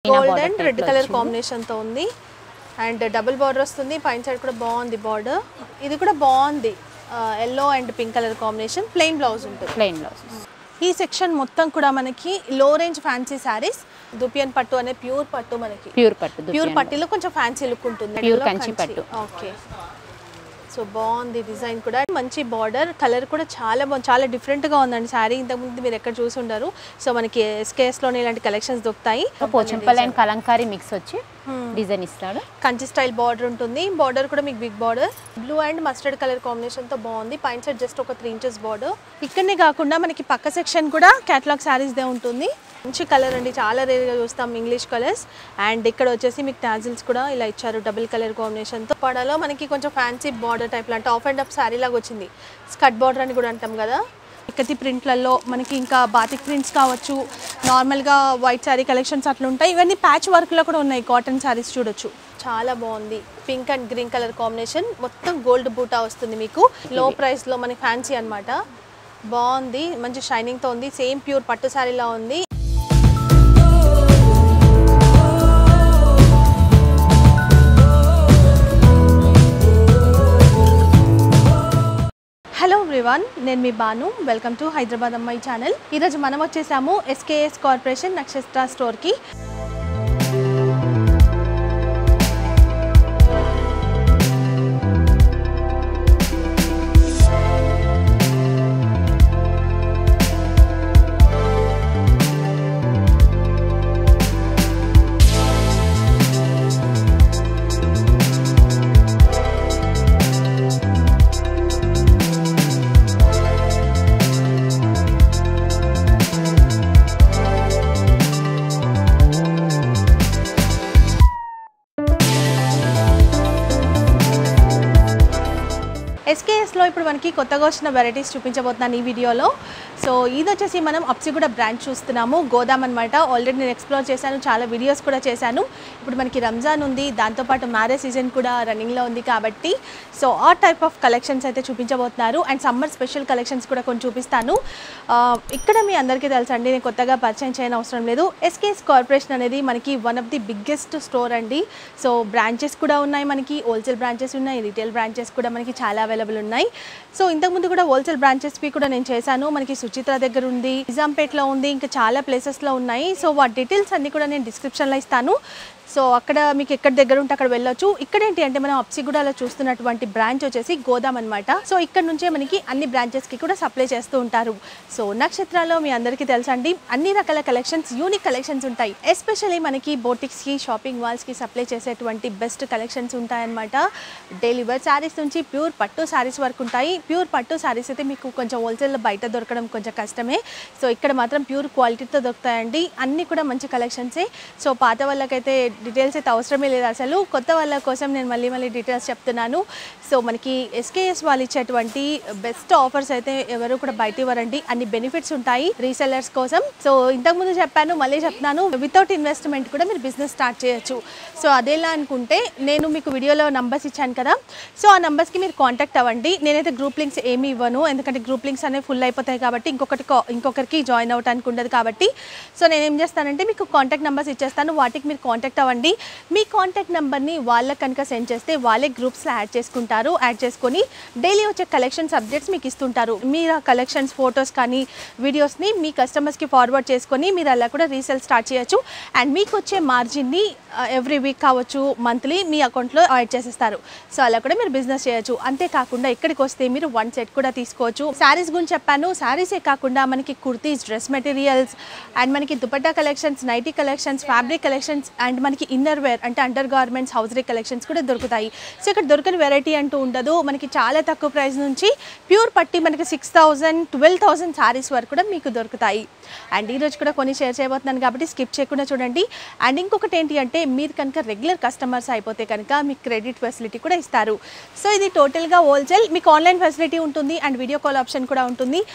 Gold and red colour combination తో ఉంది and double border వస్తుంది పైన సైడ్ కూడా బాగుంది బార్డర్ ఇది కూడా బాగుంది yellow and pink colour combination plain blouse ఉంటుంది ప్లెయిన్ బ్లౌజ్ ఈ సెక్షన్ మొత్తం కూడా మనకి లో రేంజ్ ఫ్యాన్సీ సారీస్ దుపియన్ పట్టు అనే ప్యూర్ పట్టు మనకి ప్యూర్ పట్టులో కొంచెం ఫ్యాన్సీ లుక్ ఉంటుంది ప్యూర్ కంచి పట్టు ఓకే సో బాగుంది డిజైన్ కూడా మంచి బార్డర్ కలర్ కూడా చాలా బాగుంది చాలా డిఫరెంట్గా ఉందండి శారీ ఇంతకుముందు మీరు ఎక్కడ చూసి ఉండరు సో మనకి ఎస్కేఎస్లోనే ఇలాంటి కలెక్షన్స్ దొరుకుతాయి పోచంపల్లి అండ్ కలంకారీ మిక్స్ వచ్చి డిజైన్ ఇస్తాడు కంచి స్టైల్ బార్డర్ ఉంటుంది బార్డర్ కూడా మీకు big border blue and mustard colour కాంబినేషన్తో బాగుంది పైన సైడ్ జస్ట్ ఒక 3 ఇంచెస్ బార్డర్ ఇక్కడనే కాకుండా మనకి పక్క సెక్షన్ కూడా క్యాటలాగ్ శారీస్దే ఉంటుంది మంచి కలర్ అండి చాలా రేర్గా చూస్తాం ఇంగ్లీష్ కలర్స్ అండ్ ఇక్కడ వచ్చేసి మీకు టాజిల్స్ కూడా ఇలా ఇచ్చారు డబుల్ కలర్ కాంబినేషన్తో పడలో మనకి కొంచెం ఫ్యాన్సీ బార్డర్ టైప్లో అంటే ఆఫ్ అండ్ అప్ శారీ లాగా వచ్చింది స్కర్ట్ బార్డర్ అని కూడా అంటాం కదా ఇక్కతి ప్రింట్లలో మనకి ఇంకా బాతిక్ ప్రింట్స్ కావచ్చు నార్మల్గా వైట్ శారీ కలెక్షన్స్ అట్లా ఉంటాయి ఇవన్నీ ప్యాచ్ వర్క్లో కూడా ఉన్నాయి కాటన్ శారీస్ చూడొచ్చు చాలా బాగుంది pink and green colour combination మొత్తం గోల్డ్ బూటా వస్తుంది మీకు లో ప్రైస్లో మనకి ఫ్యాన్సీ అనమాట బాగుంది మంచి షైనింగ్తో ఉంది సేమ్ ప్యూర్ పట్టు శారీలా ఉంది హలో ఎవ్రీవన్ నేను మీ బాను వెల్కమ్ టు హైదరాబాద్ అమ్మాయి ఛానల్ ఈరోజు మనం వచ్చేసాము ఎస్కేఎస్ కార్పొరేషన్ నక్షత్ర స్టోర్కి ఎస్కేఎస్లో ఇప్పుడు మనకి కొత్తగా వచ్చిన వెరైటీస్ చూపించబోతున్నాను ఈ వీడియోలో సో ఇది వచ్చేసి మనం అప్సిగూడ బ్రాంచ్ చూస్తున్నాము గోదాం అనమాట ఆల్రెడీ నేను ఎక్స్ప్లోర్ చేశాను చాలా వీడియోస్ కూడా చేశాను ఇప్పుడు మనకి రంజాన్ ఉంది దాంతోపాటు మ్యారేజ్ సీజన్ కూడా రన్నింగ్లో ఉంది కాబట్టి సో ఆ టైప్ ఆఫ్ కలెక్షన్స్ అయితే చూపించబోతున్నారు అండ్ సమ్మర్ స్పెషల్ కలెక్షన్స్ కూడా కొన్ని చూపిస్తాను ఇక్కడ మీ అందరికీ తెలుసండి నేను కొత్తగా పరిచయం చేయని అవసరం లేదు ఎస్కేఎస్ కార్పొరేషన్ అనేది మనకి one of the biggest store అండి సో బ్రాంచెస్ కూడా ఉన్నాయి మనకి హోల్సేల్ బ్రాంచెస్ ఉన్నాయి రిటైల్ బ్రాంచెస్ కూడా మనకి చాలా అవైలబుల్ ఉన్నాయి సో ఇంతకుముందు కూడా హోల్సేల్ బ్రాంచెస్వి కూడా నేను చేశాను మనకి సుచిత్ర దగ్గర ఉంది నిజాంపేట్లో ఉంది ఇంకా చాలా ప్లేసెస్లో ఉన్నాయి సో వాటి డీటెయిల్స్ అన్నీ కూడా నేను డిస్క్రిప్షన్లో ఇస్తాను సో అక్కడ మీకు ఎక్కడ దగ్గర ఉంటే అక్కడ వెళ్ళొచ్చు ఇక్కడ ఏంటి అంటే మనం అప్సిగూడలో చూస్తున్నటువంటి బ్రాంచ్ వచ్చేసి గోదాం అనమాట సో ఇక్కడ నుంచే మనకి అన్ని బ్రాంచెస్కి కూడా సప్లై చేస్తూ ఉంటారు సో నక్షత్రాల్లో మీ అందరికీ తెలుసండి అన్ని రకాల కలెక్షన్స్ యూనిక్ కలెక్షన్స్ ఉంటాయి ఎస్పెషల్లీ మనకి బోటిక్స్కి షాపింగ్ మాల్స్కి సప్లై చేసేటువంటి బెస్ట్ కలెక్షన్స్ ఉంటాయన్నమాట డైలీ వేర్ శారీస్ నుంచి ప్యూర్ పట్టు శారీస్ వరకు ఉంటాయి ప్యూర్ పట్టు శారీస్ అయితే మీకు కొంచెం హోల్సేల్లో బయట దొరకడం కొంచెం కష్టమే సో ఇక్కడ మాత్రం ప్యూర్ క్వాలిటీతో దొరుకుతాయండి అన్నీ కూడా మంచి కలెక్షన్సే సో పాత వాళ్ళకైతే డీటెయిల్స్ అయితే అవసరమే లేదు అసలు కొత్త వాళ్ళ కోసం నేను మళ్ళీ డీటెయిల్స్ చెప్తున్నాను సో మనకి ఎస్కేఎస్ వాళ్ళు ఇచ్చేటువంటి బెస్ట్ ఆఫర్స్ అయితే ఎవరు కూడా బయట ఇవ్వరండి అన్ని బెనిఫిట్స్ ఉంటాయి రీసెల్లర్స్ కోసం సో ఇంతకుముందు చెప్పాను మళ్ళీ చెప్తున్నాను వితౌట్ ఇన్వెస్ట్మెంట్ కూడా మీరు బిజినెస్ స్టార్ట్ చేయొచ్చు సో అదేలా అనుకుంటే నేను మీకు వీడియోలో నంబర్స్ ఇచ్చాను కదా సో ఆ నంబర్స్కి మీరు కాంటాక్ట్ అవ్వండి నేనైతే గ్రూప్ లింక్స్ ఏమి ఇవ్వను ఎందుకంటే గ్రూప్ లింక్స్ అనేవి ఫుల్ అయిపోతాయి కాబట్టి ఇంకొకరికి జాయిన్ అవ్వడానికి ఉండదు కాబట్టి సో నేను ఏం చేస్తానంటే మీకు కాంటాక్ట్ నెంబర్స్ ఇచ్చేస్తాను వాటికి మీరు కాంటాక్ట్ అవ్వండి మీ కాంటాక్ట్ నెంబర్ని వాళ్ళకి కనుక సెండ్ చేస్తే వాళ్ళే గ్రూప్స్లో యాడ్ చేసుకుంటారు యాడ్ చేసుకొని డైలీ వచ్చే కలెక్షన్స్ అప్డేట్స్ మీకు ఇస్తుంటారు మీరు ఆ కలెక్షన్స్ ఫొటోస్ కానీ వీడియోస్ని మీ కస్టమర్స్కి ఫార్వర్డ్ చేసుకొని మీరు అలా కూడా రీసేల్ స్టార్ట్ చేయొచ్చు అండ్ మీకు వచ్చే మార్జిన్ని ఎవ్రీ వీక్ కావచ్చు మంత్లీ మీ అకౌంట్లో యాడ్ చేసేస్తారు సో అలా కూడా మీరు బిజినెస్ చేయొచ్చు అంతేకాకుండా ఇక్కడికి వస్తే మీరు 1 సెట్ కూడా తీసుకోవచ్చు శారీస్ గురించి చెప్పాను శారీసే కాకుండా మనకి కుర్తీస్ డ్రెస్ మెటీరియల్స్ అండ్ మనకి dupatta collections nightie collections fabric collections and మనకి ఇన్నర్ వేర్ అంటే అండర్ గార్మెంట్స్ హౌస్రీ కలెక్షన్స్ కూడా దొరుకుతాయి సో ఇక్కడ దొరకని వెరైటీ అంటూ ఉండదు మనకి చాలా తక్కువ ప్రైస్ నుంచి ప్యూర్ పట్టి మనకి 6,000 12,000 శారీస్ వరకు కూడా మీకు దొరుకుతాయి అండ్ ఈరోజు కూడా కొన్ని షేర్ చేయబోతున్నాను కాబట్టి స్కిప్ చేయకుండా చూడండి అండ్ ఇంకొకటి ఏంటి అంటే మీరు కనుక రెగ్యులర్ కస్టమర్స్ అయిపోతే కనుక మీకు క్రెడిట్ ఫెసిలిటీ కూడా ఇస్తారు సో ఇది టోటల్గా హోల్సేల్ మీకు ఆన్లైన్ ఫెసిలిటీ ఉంటుంది అండ్ వీడియో కాల్ ఆప్షన్ కూడా ఉంటుంది ఎందుకంటే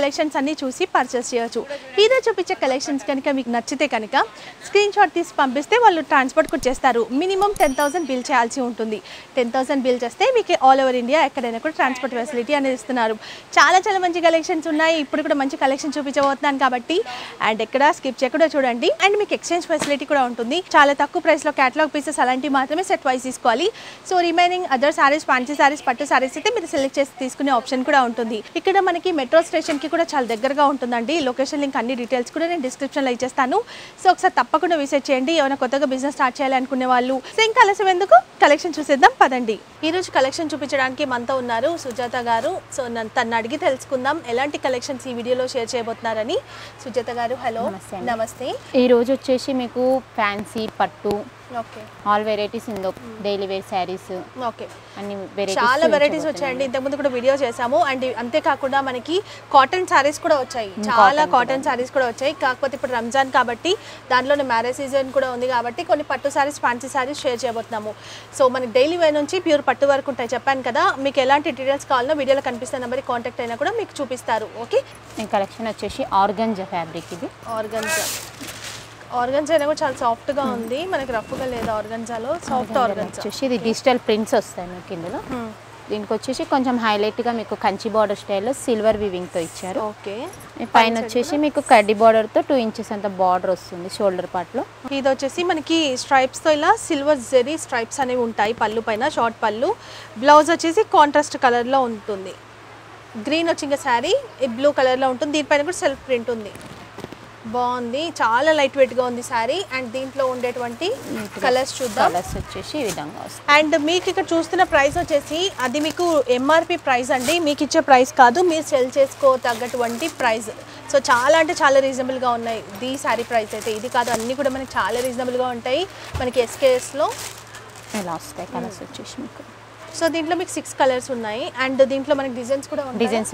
కలెక్షన్స్ అన్ని చూసి పర్చేస్ చేయొచ్చు. ఈరోజు చూపించే కలెక్షన్స్ కనుక మీకు నచ్చితే కనుక స్క్రీన్ షాట్ తీసి పంపిస్తే వాళ్ళు ట్రాన్స్పోర్ట్ కూడా చేస్తారు. మినిమం 10,000 బిల్ చేయాల్సి ఉంటుంది. 10,000 బిల్ చేస్తే మీకు ఆల్ ఓవర్ ఇండియా ఎక్కడైనా కూడా ట్రాన్స్పోర్ట్ ఫెసిలిటీ అనేది ఇస్తున్నారు. చాలా చాలా మంచి కలెక్షన్స్ ఉన్నాయి. ఇప్పుడు కూడా మంచి కలెక్షన్ చూపించబోతున్నాను కాబట్టి అండ్ ఎక్కడ స్కిప్ చేయకుండా చూడండి. అండ్ మీకు ఎక్స్చేంజ్ ఫెసిలిటీ కూడా ఉంటుంది. చాలా తక్కువ ప్రైస్లో క్యాటలాగ్ పీసెస్ అలాంటివి మాత్రమే సెట్ వైజ్ తీసుకోవాలి. So remaining other saris, fancy saris, పట్టు సారీస్ అయితే మీరు సెలెక్ట్ చేసి తీసుకునే ఆప్షన్ కూడా ఉంటుంది. ఇక్కడ మనకి మెట్రో స్టేషన్కి కూడా చాలా దగ్గరగా ఉంటుందండి. లొకేషన్ లింక్ అన్ని డీటెయిల్స్ కూడా నేను డిస్క్రిప్షన్లో ఇచ్చేస్తాను. సో ఒకసారి తప్పకుండా విజిట్ చేయండి. ఏమైనా కొత్తగా బిజినెస్ స్టార్ట్ చేయాలనుకునే వాళ్ళు. సో ఇంకా ఆలస్యం ఎందుకు, కలెక్షన్ చూసేద్దాం పదండి. ఈరోజు కలెక్షన్ చూపించడానికి మనతో ఉన్నారు సుజాత గారు. సో తను అడిగి తెలుసుకుందాం ఎలాంటి కలెక్షన్స్ ఈ వీడియోలో షేర్ చేయబోతున్నారని. సుజాత గారు హలో. నమస్తే. ఈ రోజు వచ్చేసి మీకు ఫ్యాన్సీ, పట్టు, ఓకే, ఆల్ వెరైటీస్ ఇందో డైలీ వేర్ శారీస్, ఓకే, అన్ని చాలా వెరైటీస్ వచ్చాయండి. ఇంతకుముందు కూడా వీడియో చేసాము. అండ్ అంతేకాకుండా మనకి కాటన్ శారీస్ కూడా వచ్చాయి. చాలా కాటన్ శారీస్ కూడా వచ్చాయి. కాకపోతే ఇప్పుడు రంజాన్ కాబట్టి దాంట్లోనే మ్యారేజ్ సీజన్ కూడా ఉంది కాబట్టి కొన్ని పట్టు శారీస్, ఫ్యాన్సీ శారీస్ షేర్ చేయబోతున్నాము. సో మనకి డైలీ వేర్ నుంచి ప్యూర్ పట్టు వరకు ఉంటాయి. చెప్పాను కదా, మీకు ఎలాంటి డీటెయిల్స్ కావాలన్నా వీడియోలో కనిపిస్తున్న నెంబర్కి కాంటాక్ట్ అయినా కూడా మీకు చూపిస్తారు. ఓకే, ఈ కలెక్షన్ వచ్చేసి ఆర్గంజా ఫ్యాబ్రిక్. ఇది ఆర్గంజా అయినా కూడా చాలా సాఫ్ట్గా ఉంది. మనకి రఫ్గా లేదు ఆర్గంజాలో, సాఫ్ట్ ఆర్గంజా వచ్చేసి ఇది డిజిటల్ ప్రింట్స్ వస్తాయి మీకు ఇందులో. దీనికి వచ్చేసి కొంచెం హైలైట్గా మీకు కంచి బార్డర్ స్టైల్లో సిల్వర్ వివింగ్తో ఇచ్చారు. ఓకే, పైన వచ్చేసి మీకు కడ్డీ బార్డర్తో 2 ఇంచెస్ అంత బార్డర్ వస్తుంది షోల్డర్ పార్ట్లో. ఇది వచ్చేసి మనకి స్ట్రైప్స్తో ఇలా సిల్వర్ జెరీ స్ట్రైప్స్ అనేవి ఉంటాయి పళ్ళు పైన, షార్ట్ పళ్ళు. బ్లౌజ్ వచ్చేసి కాంట్రాస్ట్ కలర్లో ఉంటుంది. గ్రీన్ వచ్చి ఇంకా శారీ బ్లూ కలర్లో ఉంటుంది. దీనిపైన కూడా సెల్ఫ్ ప్రింట్ ఉంది. బాగుంది, చాలా లైట్ వెయిట్గా ఉంది శారీ. అండ్ దీంట్లో ఉండేటువంటి కలర్స్ చూద్దాం. కలర్స్ వచ్చేసి ఈ విధంగా వస్తుంది. అండ్ మీకు ఇక్కడ చూస్తున్న ప్రైస్ వచ్చేసి అది మీకు ఎంఆర్పి ప్రైస్ అండి. మీకు ఇచ్చే ప్రైస్ కాదు, మీరు సెల్ చేసుకో తగ్గటువంటి ప్రైస్. సో చాలా అంటే చాలా రీజనబుల్గా ఉన్నాయి ఈ శారీ ప్రైస్ అయితే. ఇది కాదు, అన్నీ కూడా మనకి చాలా రీజనబుల్గా ఉంటాయి. మనకి ఎస్కేఎస్లో ఇలా వస్తాయి కలర్స్ వచ్చేసి మీకు. సో దీంట్లో మీకు 6 కలర్స్ ఉన్నాయి. అండ్ దీంట్లో మనకి డిజైన్స్ కూడా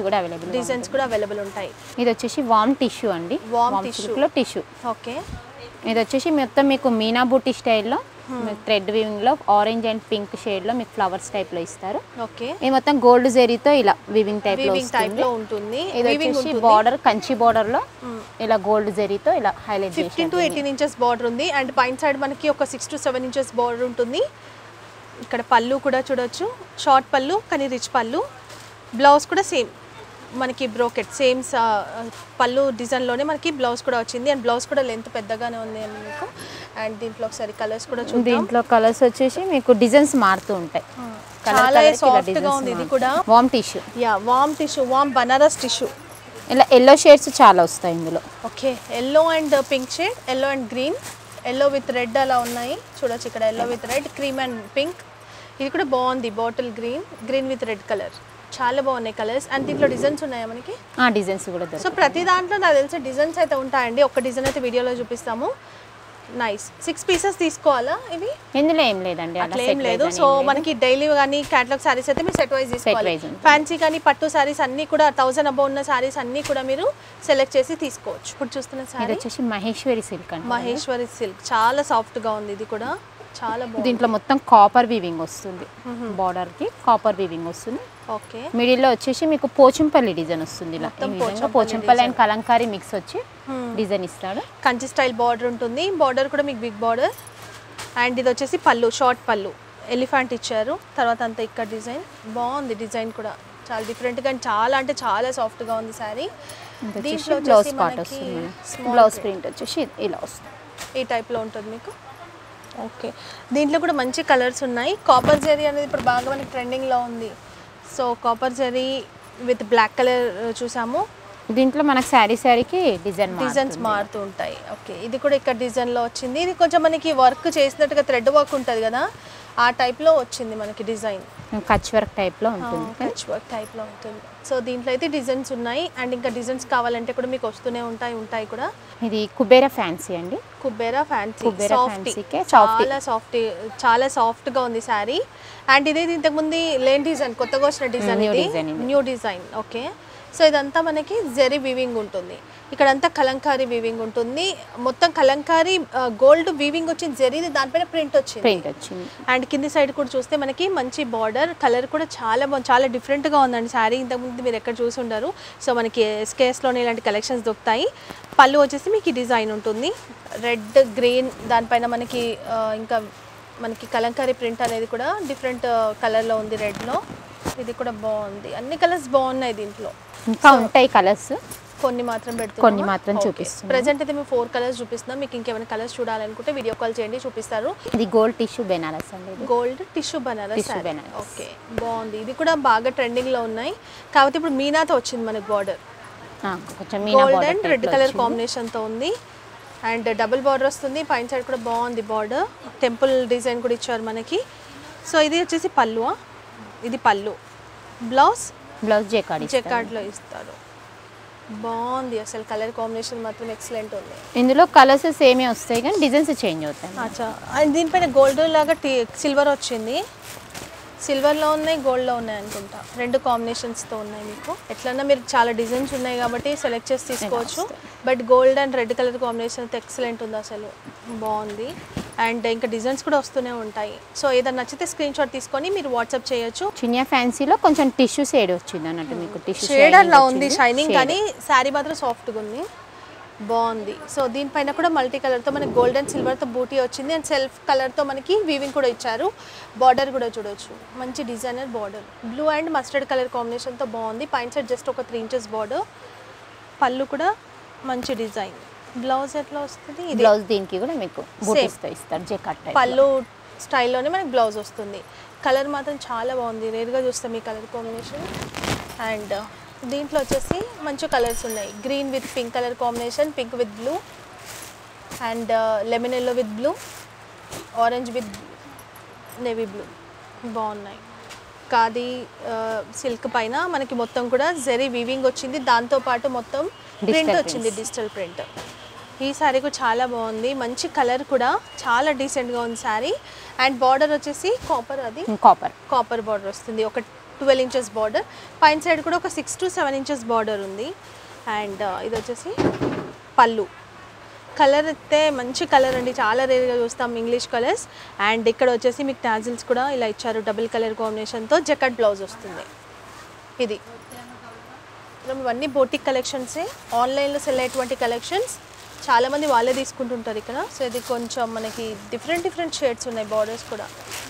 అవైలబుల్ ఉంటాయి. ఇది వచ్చేసి వామ్ టిష్యూ అండి. వామ్ టిష్యూలో టిష్యూ. ఓకే, ఇది వచ్చేసి మొత్తం మీకు మీనా బూటీ స్టైల్లో థ్రెడ్ వీవింగ్లో ఆరెంజ్ అండ్ పింక్ షేడ్లో మీకు ఫ్లవర్స్ టైప్లో ఇస్తారు. ఓకే, ఇది మొత్తం గోల్డ్ జెరీతో ఇలా వివింగ్ టైప్లో ఉంటుంది. ఇది వచ్చేసి బార్డర్ కంచి బార్డర్లో ఇలా గోల్డ్ జెరీతో ఇలా హైలైట్ 15 to 18 ఇంచెస్ బార్డర్ ఉంది. అండ్ పైన సైడ్ మనకి ఒక 6 to 7 ఇంచెస్ బార్డర్ ఉంటుంది. ఇక్కడ పళ్ళు కూడా చూడొచ్చు, షార్ట్ పళ్ళు కానీ రిచ్ పళ్ళు. బ్లౌజ్ కూడా సేమ్ మనకి బ్రోకెట్ సేమ్ పళ్ళు డిజైన్లోనే మనకి బ్లౌజ్ కూడా వచ్చింది. అండ్ బ్లౌజ్ కూడా లెంత్ పెద్దగానే ఉంది అండి మీకు. అండ్ దీంట్లో ఒకసారి కలర్స్ కూడా చూద్దాం. దీంట్లో కలర్స్ వచ్చేసి మీకు డిజైన్స్ మారుతూ ఉంటాయి. చాలా సాఫ్ట్గా ఉంది. ఇది కూడా warm tissue. Warm tissue, warm Banaras tissue. ఇలా ఎల్లో షేడ్స్ చాలా వస్తాయి ఇందులో. Okay, yellow and pink shade, yellow and green, yellow with red అలా ఉన్నాయి. చూడొచ్చు ఇక్కడ yellow with red, cream and pink. ఇది కూడా బాగుంది, bottle green, green with red colour. చాలా బాగున్నాయి కలర్స్. అండ్ దీంట్లో డిజైన్స్ ఉన్నాయా మనకి? డిజైన్స్ కూడా. సో ప్రతి దాంట్లో నాకు తెలిసి డిజైన్స్ అయితే ఉంటాయండి. ఒక డిజైన్ అయితే వీడియోలో చూపిస్తాము. నైస్. 6 పీసెస్ తీసుకోవాలా ఇవి? ఇందులో ఏం లేదండి, అట్లా ఏం లేదు. సో మనకి డైలీ కానీ క్యాటలాగ్ సారీస్ అయితే మీరు సెట్ వైజ్ తీసుకోవాలి. ఫ్యాన్సీ కానీ పట్టు సారీస్ అన్నీ కూడా 1000 అబౌవ్ ఉన్న సారీస్ అన్నీ కూడా మీరు సెలెక్ట్ చేసి తీసుకోవచ్చు. ఇప్పుడు చూస్తున్న సారీ వచ్చేసి మహేశ్వరి సిల్క్ అండి. మహేశ్వరి సిల్క్ చాలా సాఫ్ట్గా ఉంది. ఇది కూడా చాలా బాగుంది. దీంట్లో మొత్తం కాపర్ వీవింగ్ వస్తుంది. బార్డర్ కి కాపర్ వీవింగ్ వస్తుంది. ఓకే, మిడిల్ లో వచ్చేసి మీకు పోచంపల్లి డిజైన్ వస్తుంది. ఇలా పోచంపల్లి అండ్ కలంకారీ మిక్స్ వచ్చి డిజైన్ ఇస్తాడు. కంచి స్టైల్ బార్డర్ ఉంటుంది. బార్డర్ కూడా మీకు బిగ్ బార్డర్. అండ్ ఇది వచ్చేసి పళ్ళు, షార్ట్ పళ్ళు, ఎలిఫెంట్ ఇచ్చారు. తర్వాత అంతా ఇక్కడ డిజైన్ బాగుంది. డిజైన్ కూడా చాలా డిఫరెంట్గా అండ్ చాలా అంటే చాలా సాఫ్ట్గా ఉంది శారీ. దీంట్లో బ్లౌజ్ పార్ట్ వస్తుంది. బ్లౌజ్ ప్రింట్ వచ్చేసి ఇలా వస్తుంది. ఈ టైప్లో ఉంటుంది మీకు. ఓకే, దీంట్లో కూడా మంచి కలర్స్ ఉన్నాయి. కాపర్ జెరీ అనేది ఇప్పుడు బాగా మనకి ట్రెండింగ్లో ఉంది. So copper zari with black colour చూసాము. దీంట్లో మనకు శారీకి డిజైన్స్ మారుతూ ఉంటాయి. ఓకే, ఇది కూడా ఇక్కడ డిజైన్లో వచ్చింది. ఇది కొంచెం మనకి వర్క్ చేసినట్టుగా థ్రెడ్ వర్క్ ఉంటుంది కదా, ఆ టైప్లో వచ్చింది మనకి డిజైన్. కచ్ వర్క్ టైప్లో ఉంటుంది. కచ్ వర్క్ టైప్లో ఉంటుంది. సో దీంట్లో అయితే డిజైన్స్ ఉన్నాయి. అండ్ ఇంకా డిజైన్స్ కావాలంటే కూడా మీకు వస్తూనే ఉంటాయి కూడా. ఇది కుబేరా ఫ్యాన్సీ అండి. కుబేరా ఫ్యాన్సీ చాలా సాఫ్ట్గా ఉంది శారీ. అండ్ ఇది ఇంతకుముందు లేని డిజైన్, కొత్తగా వచ్చిన డిజైన్, ఇది న్యూ డిజైన్. ఓకే, సో ఇదంతా మనకి జెరీ వీవింగ్ ఉంటుంది. ఇక్కడంతా కలంకారీ వీవింగ్ ఉంటుంది. మొత్తం కలంకారీ గోల్డ్ వీవింగ్ వచ్చింది, జరిగింది, దానిపైన ప్రింట్ వచ్చింది. అండ్ కింది సైడ్ కూడా చూస్తే మనకి మంచి బార్డర్, కలర్ కూడా చాలా బాగుంది, చాలా డిఫరెంట్గా ఉందండి శారీ. ఇంతకుముందు మీరు ఎక్కడ చూసి ఉండరు. సో మనకి ఎస్కేఎస్లోనే ఇలాంటి కలెక్షన్స్ దొరుకుతాయి. పళ్ళు వచ్చేసి మీకు ఈ డిజైన్ ఉంటుంది, రెడ్ గ్రీన్, దానిపైన మనకి ఇంకా మనకి కలంకారీ ప్రింట్ అనేది కూడా డిఫరెంట్ కలర్లో ఉంది, రెడ్లో. ఇది కూడా బాగుంది, అన్ని కలర్స్ బాగున్నాయి దీంట్లో. ఇంకా ఉంటాయి కలర్స్, కొన్ని మాత్రం పెడుతున్నాం, కొన్ని మాత్రం చూపిస్తున్నాం. ప్రెజెంట్ అయితే మేము 4 కలర్స్ చూపిస్తున్నాం. మీకు ఇంకేమైనా కలర్స్ చూడాలనుకుంటే వీడియో కాల్ చేయండి, చూపిస్తారు. ఇది గోల్డ్ టిష్యూ బెనారస్ అండి, గోల్డ్ టిష్యూ బనారస్. ఓకే, బాగుంది. ఇది కూడా బాగా ట్రెండింగ్లో ఉన్నాయి. కాకపోతే ఇప్పుడు మీనాతో వచ్చింది మనకి బార్డర్, కొంచెం గోల్డ్ అండ్ రెడ్ కలర్ కాంబినేషన్తో ఉంది. అండ్ డబుల్ బార్డర్ వస్తుంది, పైన సైడ్ కూడా బాగుంది బార్డర్, టెంపుల్ డిజైన్ కూడా ఇచ్చారు మనకి. సో ఇది వచ్చేసి పళ్ళు, ఇది పళ్ళు. బ్లౌజ్ జెకార్డ్లో ఇస్తారు. బాగుంది అసలు, కలర్ కాంబినేషన్ మాత్రం ఎక్సలెంట్ ఉంది. ఇందులో కలర్స్ సేమే వస్తాయి కానీ డిజైన్స్ చేంజ్ అవుతాయి. అచ్చా, అండ్ దీనిపైన గోల్డ్ లాగా సిల్వర్ వచ్చింది, సిల్వర్లో ఉన్నాయి, గోల్డ్లో ఉన్నాయి అనుకుంటా, 2 కాంబినేషన్స్తో ఉన్నాయి. మీకు ఎట్లన్నా మీరు చాలా డిజైన్స్ ఉన్నాయి కాబట్టి సెలెక్ట్ చేసి తీసుకోవచ్చు. But gold and red colour combination అయితే ఎక్సలెంట్ ఉంది అసలు, బాగుంది. అండ్ ఇంకా డిజైన్స్ కూడా వస్తూనే ఉంటాయి. సో ఏదైనా నచ్చితే స్క్రీన్ షాట్ తీసుకొని మీరు వాట్సాప్ చేయొచ్చు. చిన్న ఫ్యాన్సీలో కొంచెం టిష్యూ షేడ్ వచ్చింది అన్నట్టు, మీకు టిష్యూ షేడ్ అలా ఉంది, షైనింగ్, కానీ శారీ మాత్రం సాఫ్ట్గా ఉంది, బాగుంది. సో దీనిపైన కూడా మల్టీ కలర్తో మనకి గోల్డ్ అండ్ సిల్వర్తో బూటీ వచ్చింది. అండ్ సెల్ఫ్ కలర్తో మనకి వీవింగ్ కూడా ఇచ్చారు. బార్డర్ కూడా చూడొచ్చు, మంచి designer border, blue and mustard colour కాంబినేషన్తో బాగుంది. పైన సైడ్ జస్ట్ ఒక 3 ఇంచెస్ బార్డర్. పళ్ళు కూడా మంచి డిజైన్. బ్లౌజ్ ఎట్లా వస్తుంది? బ్లౌజ్ దీనికి కూడా మీకు బూటీస్తో ఇస్తారు, జెకార్డ్ టైప్. పళ్ళు స్టైల్లోనే మనకి బ్లౌజ్ వస్తుంది. కలర్ మాత్రం చాలా బాగుంది, రేర్గా చూస్తాం ఈ కలర్ కాంబినేషన్. అండ్ దీంట్లో వచ్చేసి మంచి కలర్స్ ఉన్నాయి, green with pink colour combination, pink with blue, and lemon yellow with blue, orange with navy blue, బాగున్నాయి. ఖాదీ సిల్క్ పైన మనకి మొత్తం కూడా జరీ వీవింగ్ వచ్చింది, దాంతోపాటు మొత్తం ప్రింట్ వచ్చింది, డిజిటల్ ప్రింట్. ఈ శారీ కూడా చాలా బాగుంది, మంచి కలర్ కూడా చాలా డీసెంట్గా ఉంది శారీ. అండ్ బార్డర్ వచ్చేసి కాపర్, అది కాపర్ బార్డర్ వస్తుంది, ఒక 12 ఇంచెస్ బార్డర్. పైన సైడ్ కూడా ఒక 6 to 7 ఇంచెస్ బార్డర్ ఉంది. అండ్ ఇది వచ్చేసి పళ్ళు. కలర్ అయితే మంచి కలర్ అండి, చాలా రేర్గా చూస్తాం ఇంగ్లీష్ కలర్స్. అండ్ ఇక్కడ వచ్చేసి మీకు టాజిల్స్ కూడా ఇలా ఇచ్చారు, డబుల్ కలర్ కాంబినేషన్తో. జెకార్డ్ బ్లౌజ్ వస్తుంది. ఇది ఇవన్నీ బోటిక్ కలెక్షన్సే, ఆన్లైన్లో సెల్ అయ్యేటువంటి కలెక్షన్స్. చాలామంది వాళ్ళే తీసుకుంటుంటారు ఇక్కడ. సో ఇది కొంచెం మనకి డిఫరెంట్ షేడ్స్ ఉన్నాయి, బార్డర్స్ కూడా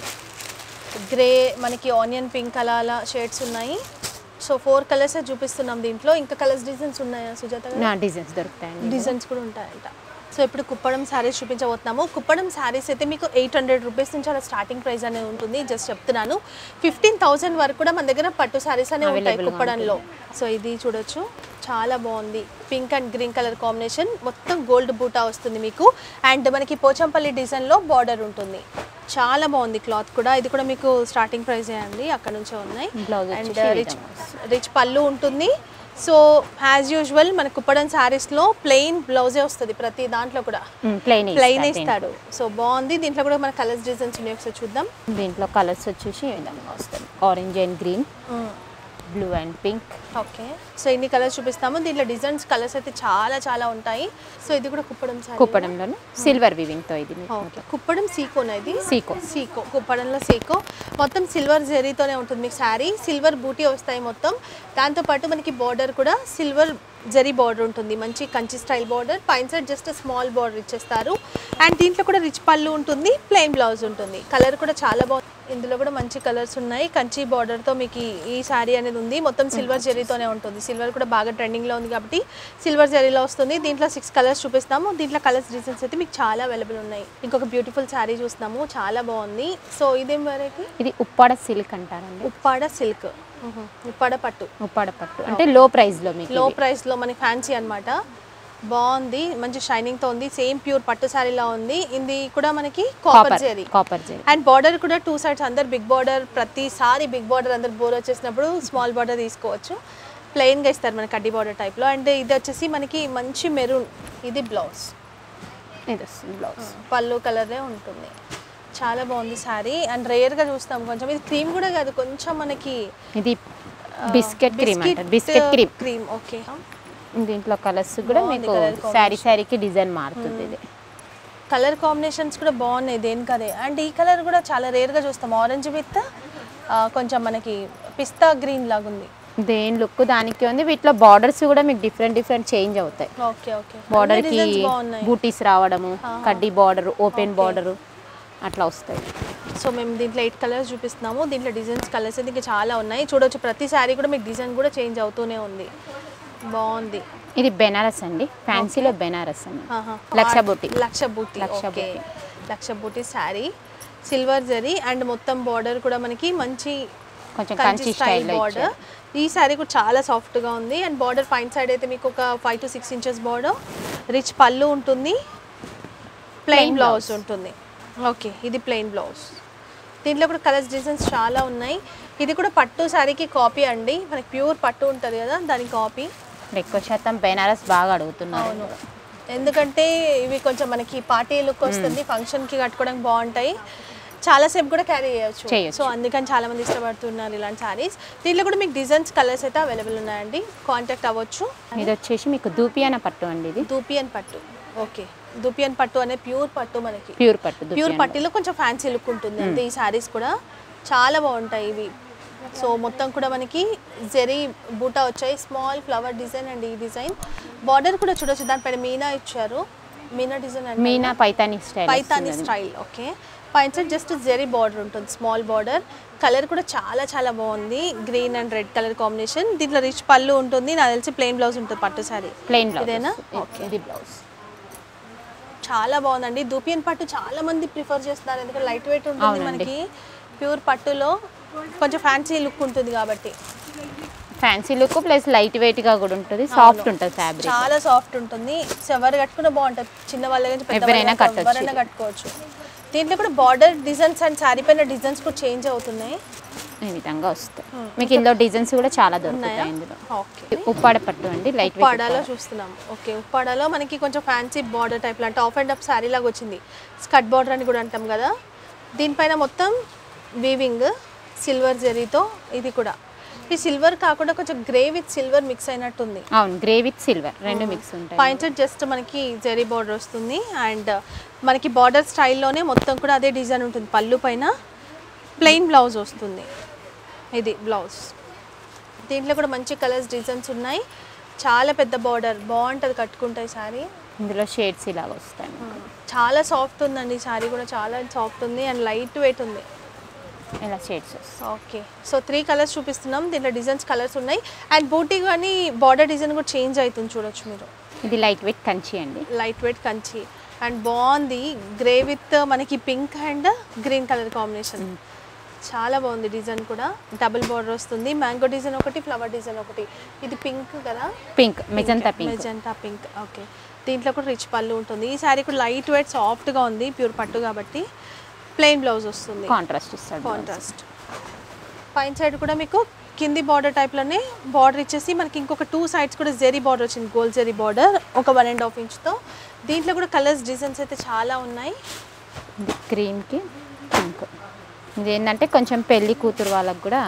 గ్రే, మనకి ఆనియన్ పింక్ అలా షేడ్స్ ఉన్నాయి. సో 4 కలర్స్ చూపిస్తున్నాం దీంట్లో. ఇంకా కలర్స్ డిజైన్స్ ఉన్నాయా సుజాత గారు? డిజైన్స్ దొరుకుతాయండి, డిజైన్స్ కూడా ఉంటాయంట. సో ఇప్పుడు కుప్పడం శారీస్ చూపించబోతున్నాము. కుప్పడం శారీస్ అయితే మీకు 800 రూపీస్ నుంచి అలా స్టార్టింగ్ ప్రైస్ అనేది ఉంటుంది. జస్ట్ చెప్తున్నాను, 15,000 వరకు కూడా మన దగ్గర పట్టు శారీస్ అనేవి ఉంటాయి కుప్పడంలో. సో ఇది చూడొచ్చు, చాలా బాగుంది, pink and green colour combination, మొత్తం గోల్డ్ బూటా వస్తుంది మీకు. అండ్ మనకి పోచంపల్లి డిజైన్లో బార్డర్ ఉంటుంది, చాలా బాగుంది క్లాత్ కూడా. ఇది కూడా మీకు స్టార్టింగ్ ప్రైస్ అండి, అక్కడ నుంచే ఉన్నాయి. అండ్ రిచ్ పళ్ళు ఉంటుంది. సో యాజ్ యూజువల్ మన కుప్పడం శారీస్లో ప్లెయిన్ బ్లౌజే వస్తుంది, ప్రతి దాంట్లో కూడా ప్లెయిన్ ఇస్తాడు. సో బాగుంది. దీంట్లో కూడా మన కలర్స్ డిజైన్స్ ఉన్నాయి, ఒకసారి చూద్దాం. దీంట్లో కలర్స్ వచ్చేసి ఈ విధంగా వస్తుంది, orange and green, blue and pink. Okay, so ఇన్ని కలర్స్ చూపిస్తాము. దీంట్లో డిజైన్స్ కలర్స్ అయితే చాలా ఉంటాయి. సో ఇది కూడా కుప్పడం శారీ, కుప్పడంలోనే సిల్వర్ వీవింగ్ తో. ఇది కుప్పడం సీకోనా? ఇది సీకో కుప్పడంలో సీకో, మొత్తం సిల్వర్ జరీతోనే ఉంటుంది మీకు శారీ. సిల్వర్ బూటీ వస్తాయి మొత్తం. దాంతోపాటు మనకి బార్డర్ కూడా సిల్వర్ జరీ బార్డర్ ఉంటుంది, మంచి కంచి స్టైల్ బార్డర్. పైన సైడ్ జస్ట్ స్మాల్ బార్డర్ ఇచ్చేస్తారు. అండ్ దీంట్లో కూడా రిచ్ పళ్ళు ఉంటుంది, ప్లెయిన్ బ్లౌజ్ ఉంటుంది. కలర్ కూడా చాలా బాగుంది. ఇందులో కూడా మంచి కలర్స్ ఉన్నాయి. కంచి బార్డర్తో మీకు ఈ శారీ అనేది ఉంది, మొత్తం సిల్వర్ జరీతోనే ఉంటుంది. సిల్వర్ కూడా బాగా ట్రెండింగ్లో ఉంది కాబట్టి సిల్వర్ జరీలో వస్తుంది. దీంట్లో 6 కలర్స్ చూపిస్తాము. దీంట్లో కలర్స్ డిజైన్స్ అయితే మీకు చాలా అవైలబుల్ ఉన్నాయి. ఇంకొక బ్యూటిఫుల్ శారీ చూస్తున్నాము, చాలా బాగుంది. సో ఇదేం వరకు? ఇది ఉప్పాడ సిల్క్ అంటారండి, ఉప్పాడ సిల్క్, ఉప్పాడ పట్టు అంటే లో ప్రైస్ లో మనకి ఫ్యాన్సీ అన్నమాట. బాగుంది, మంచి షైనింగ్ తో ఉంది, సేమ్ ప్యూర్ పట్టు శారీలా ఉంది. ఇది కూడా మనకి కాపర్ జరీ. అండ్ బార్డర్ కూడా 2 సైడ్స్, అందరు బిగ్ బార్డర్, ప్రతిసారి బిగ్ బార్డర్ అందరు బోర్ వచ్చేసినప్పుడు స్మాల్ బార్డర్ తీసుకోవచ్చు. ప్లెయిన్ గా ఇస్తారు మనకి కడ్డీ బార్డర్ టైప్ లో. అండ్ ఇది వచ్చేసి మనకి మంచి మెరూన్, ఇది బ్లౌజ్, పళ్ళు కలరే ఉంటుంది. చాలా బాగుంది శారీ. అండ్ రేర్ గా చూస్తాం కొంచెం. ఇది క్రీమ్ కూడా కాదు, కొంచెం మనకి ఇది బిస్కెట్ క్రీమ్. ఓకే, దీంట్లో కలర్స్ కూడా మీకు శారీకి డిజైన్ మారుతుంది ఇది. కలర్ కాంబినేషన్స్ కూడా బాగున్నాయి దేనికదే. అండ్ ఈ కలర్ కూడా చాలా రేర్గా చూస్తాం, ఆరెంజ్ విత్ కొంచెం మనకి పిస్తా గ్రీన్ లాగా ఉంది. దేని లుక్ దానికి ఉంది. వీటిలో బార్డర్స్ కూడా మీకు డిఫరెంట్ చేంజ్ అవుతాయి. Okay okay. బార్డర్కి బూటీస్ రావడము, కడ్డీ బార్డర్, ఓపెన్ బార్డర్ అట్లా వస్తాయి. సో మేము దీంట్లో 8 కలర్స్ చూపిస్తున్నాము. దీంట్లో డిజైన్స్ కలర్స్ అయితే ఇంకా చాలా ఉన్నాయి చూడొచ్చు. ప్రతి శారీ కూడా మీకు డిజైన్ కూడా చేంజ్ అవుతూనే ఉంది. బాగుంది. ఇది బెనారస్ అండి, ఫ్యాన్సీలో బెనారస్ అండి. లక్ష బూటీ శారీ, సిల్వర్ జరీ అండ్ మొత్తం బార్డర్ కూడా మనకి మంచి కొంచెం కంచి స్టైల్ బార్డర్. ఈ శారీ కూడా చాలా సాఫ్ట్గా ఉంది. అండ్ బార్డర్ పైన సైడ్ అయితే మీకు ఒక 5 to 6 ఇంచెస్ బార్డర్, రిచ్ పళ్ళు ఉంటుంది, ప్లెయిన్ బ్లౌజ్ ఉంటుంది. ఓకే, ఇది ప్లెయిన్ బ్లౌజ్. దీంట్లో కూడా కలర్స్ డిజైన్స్ చాలా ఉన్నాయి. ఇది కూడా పట్టు శారీకి కాపీ అండి, మనకి ప్యూర్ పట్టు ఉంటుంది కదా దానికి కాపీ. ఎక్కువ శాతం బెనారస్ బాగా అడుగుతున్నారు. ఎందుకంటే ఇవి కొంచెం మనకి పార్టీ లుక్ వస్తుంది, ఫంక్షన్కి కట్టుకోవడానికి బాగుంటాయి, చాలాసేపు కూడా క్యారీ చేయొచ్చు. సో అందుకని చాలా మంది ఇష్టపడుతున్నారు ఇలాంటి శారీస్. దీంట్లో కూడా మీకు డిజైన్స్ కలర్స్ అయితే అవైలబుల్ ఉన్నాయండి, కాంటాక్ట్ అవ్వచ్చు. ఇది వచ్చేసి మీకు దూపియాన పట్టు అండి. ఇది దూపియన్ పట్టు. ఓకే, దూపియన్ పట్టు అనే ప్యూర్ పట్టు, మనకి ప్యూర్ పట్టులో కొంచెం ఫ్యాన్సీ లుక్ ఉంటుంది అంతే. ఈ శారీస్ కూడా చాలా బాగుంటాయి ఇవి. సో మొత్తం కూడా మనకి జెరీ బూటా వచ్చాయి, స్మాల్ ఫ్లవర్ డిజైన్ అండ్ ఈ డిజైన్. బార్డర్ కూడా చూడొచ్చు, దానిపైన మీనా ఇచ్చారు, మీనా డిజైన్ అండ్ మీనా పైతానీ స్టైల్. ఓకే, పైన సైడ్ జస్ట్ జెరీ బార్డర్ ఉంటుంది, స్మాల్ బార్డర్. కలర్ కూడా చాలా బాగుంది, green and red colour combination. దీంట్లో రిచ్ పళ్ళు ఉంటుంది, నాకు తెలిసి ప్లెయిన్ బ్లౌజ్ ఉంటుంది పట్టు శారీ. ఇదేనా? ఓకే, ఇది బ్లౌజ్ చాలా బాగుందండి. దూపియన్ పట్టు చాలా మంది ప్రిఫర్ చేస్తున్నారు, ఎందుకంటే లైట్ వెయిట్ ఉంటుంది మనకి. ప్యూర్ పట్టులో కొంచెం ఫ్యాన్సీ లుక్ ఉంటుంది కాబట్టి, fancy look plus light weight గా కూడా ఉంటుంది, సాఫ్ట్ ఉంటుంది ఫ్యాబ్రిక్, చాలా సాఫ్ట్ ఉంటుంది. ఎవరు కట్టుకున్నా బాగుంటుంది, చిన్న వాళ్ళ నుంచి ఎవరైనా కట్టుకోవచ్చు. దీంట్లో కూడా బార్డర్ డిజైన్స్ అండ్ శారీ పైన డిజైన్స్ కూడా చేంజ్ అవుతున్నాయి, ఈ విధంగా వస్తాయి. మీకు ఇందులో డిజైన్స్ కూడా చాలా దొరుకుతాయి. ఇందులో ఉప్పాడ పట్టు అండి, లైట్ వెయిట్ ఉప్పాడలో చూస్తున్నాం. ఓకే, ఉప్పాడలో మనకి కొంచెం ఫ్యాన్సీ బార్డర్ టైప్ అంటే ఆఫ్ అండ్ అప్ శారీ లాగా వచ్చింది, స్కర్ట్ బార్డర్ అని కూడా అంటాం కదా. దీనిపైన మొత్తం వీవింగ్ సిల్వర్ జరీతో. ఇది కూడా ఈ సిల్వర్ కాకుండా కొంచెం గ్రే విత్ సిల్వర్ మిక్స్ అయినట్టుంది. అవును, గ్రే విత్ సిల్వర్ రెండు మిక్స్ ఉంటాయి. పైన జస్ట్ మనకి జరీ బార్డర్ వస్తుంది అండ్ మనకి బార్డర్ స్టైల్లోనే మొత్తం కూడా అదే డిజైన్ ఉంటుంది. పళ్ళు పైన ప్లెయిన్ బ్లౌజ్ వస్తుంది, ఇది బ్లౌజ్. దీంట్లో కూడా మంచి కలర్స్ డిజైన్స్ ఉన్నాయి, చాలా పెద్ద బార్డర్, బాగుంటుంది కట్టుకుంటే సారీ. ఇందులో షేడ్స్ ఇలాగ వస్తాయి. చాలా సాఫ్ట్ ఉందండి సారీ కూడా, చాలా సాఫ్ట్ ఉంది అండ్ లైట్ వెయిట్ ఉంది. ఇలా షేడ్స్. ఓకే, సో 3 కలర్స్ చూపిస్తున్నాం. దీంట్లో డిజైన్స్ కలర్స్ ఉన్నాయి అండ్ బూటీ కానీ బార్డర్ డిజైన్ కూడా చేంజ్ అవుతుంది చూడొచ్చు మీరు. ఇది లైట్ వెయిట్ కంచి అండి, లైట్ వెయిట్ కంచి అండ్ బాగుంది. గ్రే విత్ మనకి pink and green colour combination, చాలా బాగుంది. డిజైన్ కూడా డబుల్ బార్డర్ వస్తుంది, మ్యాంగో డిజైన్ ఒకటి, ఫ్లవర్ డిజైన్ ఒకటి. ఇది పింక్ కదా, పింక్ మెజంతా పింక్. ఓకే, దీంట్లో కూడా రిచ్ పళ్ళు ఉంటుంది. ఈ శారీ కూడా లైట్ వెయిట్ సాఫ్ట్గా ఉంది, ప్యూర్ పట్టు కాబట్టి. ప్లెయిన్ బ్లౌజ్ వస్తుంది, కాంట్రాస్ట్. పైన సైడ్ కూడా మీకు కింది బార్డర్ టైప్లోనే బార్డర్ ఇచ్చేసి మనకి ఇంకొక 2 sides కూడా జెరీ బార్డర్ వచ్చింది, గోల్డ్ జెరీ బార్డర్, ఒక 1.5 ఇంచ్తో. దీంట్లో కూడా కలర్స్ డిజైన్స్ అయితే చాలా ఉన్నాయి. క్రీమ్కి పింక్, ఇది ఏంటంటే కొంచెం పెళ్లి కూతురు వాళ్ళకి కూడా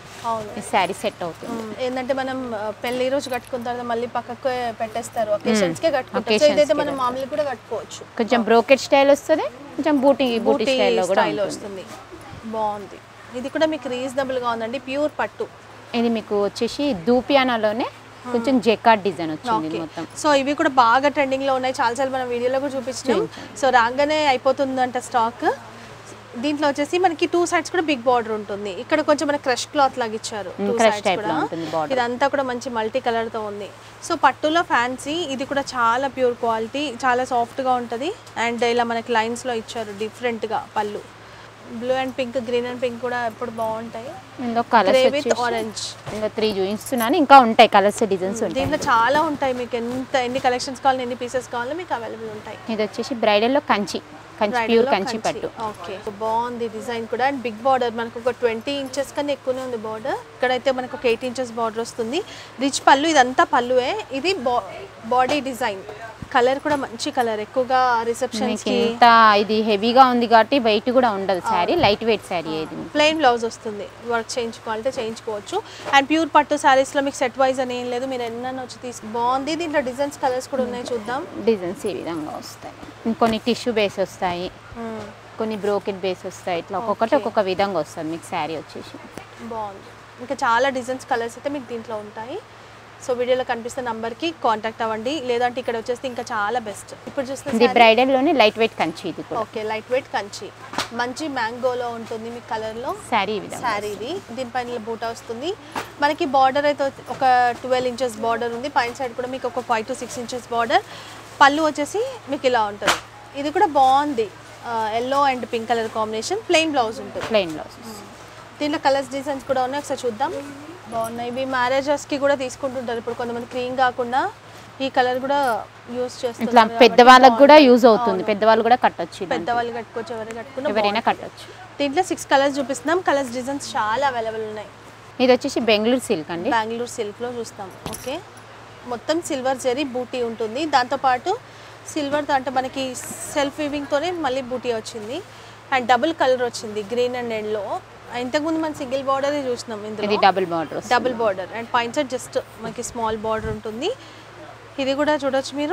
ఈ శారీ సెట్ అవుతుంది. ఏంటంటే మనం పెళ్లి రోజు కట్టుకున్న తర్వాత మళ్ళీ పక్కకు పెట్టేస్తారు, ఒకేషన్స్కే కట్టుకుంటారు. సో ఇదైతే మనం మామూలుగా కూడా కట్టుకోవచ్చు. కొంచెం బ్రోకెట్ స్టైల్ వస్తుంది, కొంచెం బూటీ స్టైల్లో కూడా వస్తుంది. బాగుంది. ఇది కూడా మీకు రీజనబుల్గా ఉందండి, ప్యూర్ పట్టు. ఇది మీకు వచ్చేసి దూపియానాలోనే కొంచెం జెకార్డ్ డిజైన్ వచ్చింది మొత్తం. సో ఇవి కూడా బాగా ట్రెండింగ్లో ఉన్నాయి, చాలాసార్లు మనం వీడియోలో కూడా చూపించాం. సో రాగానే అయిపోతుందంట స్టాక్. దీంట్లో వచ్చేసి మనకి 2 sides కూడా బిగ్ బార్డర్ ఉంటుంది. ఇక్కడ కొంచెం మనకి క్రష్ క్లాత్ లాగా ఇచ్చారు, 2 sides కూడా. ఇదంతా కూడా మంచి మల్టీ కలర్ తో ఉంది. సో పట్టులో ఫ్యాన్సీ, ఇది కూడా చాలా ప్యూర్ క్వాలిటీ, చాలా సాఫ్ట్ గా ఉంటది. అండ్ ఇలా మనకి లైన్స్ లో ఇచ్చారు డిఫరెంట్ గా పళ్ళు. Blue and pink, green and pink కూడా ఎప్పుడు బాగుంటాయి. ఇందులో కలర్స్ విత్ ఆరెంజ్, ఇంకా 3 చూపిస్తున్నాను, ఇంకా ఉంటాయి కలర్స్ డిజైన్స్ ఉంటాయి. దీంట్లో చాలా ఉంటాయి, మీకు ఎన్ని కలెక్షన్స్ కావాలి, ఎన్ని పీసెస్ కావాలో మీకు అవైలబుల్ ఉంటాయి. ఇది వచ్చేసి బ్రైడల్ లో కంచి ప్యూర్ కంచి పట్టు. ఓకే, బాగుంది డిజైన్ కూడా. అండ్ బిగ్ బార్డర్, మనకు ఒక 20 ఇంచెస్ కన్నా ఎక్కువనే ఉంది బార్డర్. ఇక్కడైతే మనకు ఒక 8 ఇంచెస్ బార్డర్ వస్తుంది. రిచ్ పళ్ళు, ఇదంతా పళ్ళువే. ఇది బాడీ డిజైన్, కలర్ కూడా మంచి కలర్, ఎక్కువగా రిసెప్షన్స్ కి ఇంత ఇది హెవీగా ఉంది కాబట్టి వెయిట్ కూడా ఉండదు శారీ, లైట్ వెయిట్ శారీ ఏది. ప్లెయిన్ బ్లౌజ్ వస్తుంది, వర్క్ చేయించుకోవాలంటే చేయించుకోవచ్చు. అండ్ ప్యూర్ పట్టు శారీస్ లో మీకు సెట్ వైజ్ అని ఏం లేదు, మీరు ఎన్నైనా వచ్చి బాగుంది. దీంట్లో డిజైన్స్ కలర్స్ కూడా ఉన్నాయి, చూద్దాం. డిజైన్స్ ఈ విధంగా వస్తాయి, ఇంకొన్ని టిష్యూ బేస్ వస్తాయి, కొన్ని బ్రోకెట్ బేస్ వస్తాయి, ఇట్లా ఒక్కొక్కటి ఒక్కొక్క విధంగా వస్తుంది మీకు శారీ వచ్చేసి. బాగుంది. ఇంకా చాలా డిజైన్స్ కలర్స్ అయితే మీకు దీంట్లో ఉంటాయి. సో వీడియోలో కనిపిస్తున్న నంబర్కి కాంటాక్ట్ అవ్వండి, లేదంటే ఇక్కడ వచ్చేస్తే ఇంకా చాలా బెస్ట్. ఇప్పుడు చూస్తే ఇది బ్రైడల్లోనే లైట్ వెయిట్ కంచి, ఇది కూడా ఓకే లైట్ వెయిట్ కంచి, మంచి మ్యాంగోలో ఉంటుంది మీకు కలర్లో శారీ. శారీ ఇది, దీనిపైన బూటా వస్తుంది. మనకి బార్డర్ అయితే ఒక 12 ఇంచెస్ బార్డర్ ఉంది, పైన సైడ్ కూడా మీకు ఒక 5 to 6 ఇంచెస్ బార్డర్. పళ్ళు వచ్చేసి మీకు ఇలా ఉంటుంది. ఇది కూడా బాగుంది, yellow and pink colour combination, plain blouse ఉంటుంది. Plain blouse. దీంట్లో కలర్స్ డిజైన్స్ కూడా ఉన్నాయి, ఒకసారి చూద్దాం. బాగున్నాయి. ఇవి మ్యారేజెస్కి కూడా తీసుకుంటుంటారు ఇప్పుడు కొంతమంది, క్రీమ్ కాకుండా ఈ కలర్ కూడా యూజ్ చేస్తారు. పెద్దవాళ్ళకి కూడా యూజ్ అవుతుంది, పెద్దవాళ్ళు కూడా కట్టొచ్చు, పెద్దవాళ్ళు కట్టుకోవచ్చు, ఎవరైనా కట్టొచ్చు. దీంట్లో 6 కలర్స్ చూపిస్తున్నాం. కలర్స్ డిజైన్స్ చాలా అవైలబుల్ ఉన్నాయి. ఇది వచ్చేసి బెంగళూరు సిల్క్ అండి, బెంగళూరు సిల్క్లో చూస్తాం. ఓకే, మొత్తం సిల్వర్ జరీ బూటీ ఉంటుంది, దాంతోపాటు సిల్వర్తో అంటే మనకి సెల్ఫ్ వీవింగ్తోనే మళ్ళీ బూటీ వచ్చింది. అండ్ డబుల్ కలర్ వచ్చింది, గ్రీన్ అండ్ ఎల్లో. ఇంతకుముందు మనం సింగిల్ బార్డర్ చూసినాం, ఇందులో డబుల్ బార్డర్ అండ్ పైన సైడ్ జస్ట్ మనకి స్మాల్ బార్డర్ ఉంటుంది. ఇది కూడా చూడొచ్చు మీరు,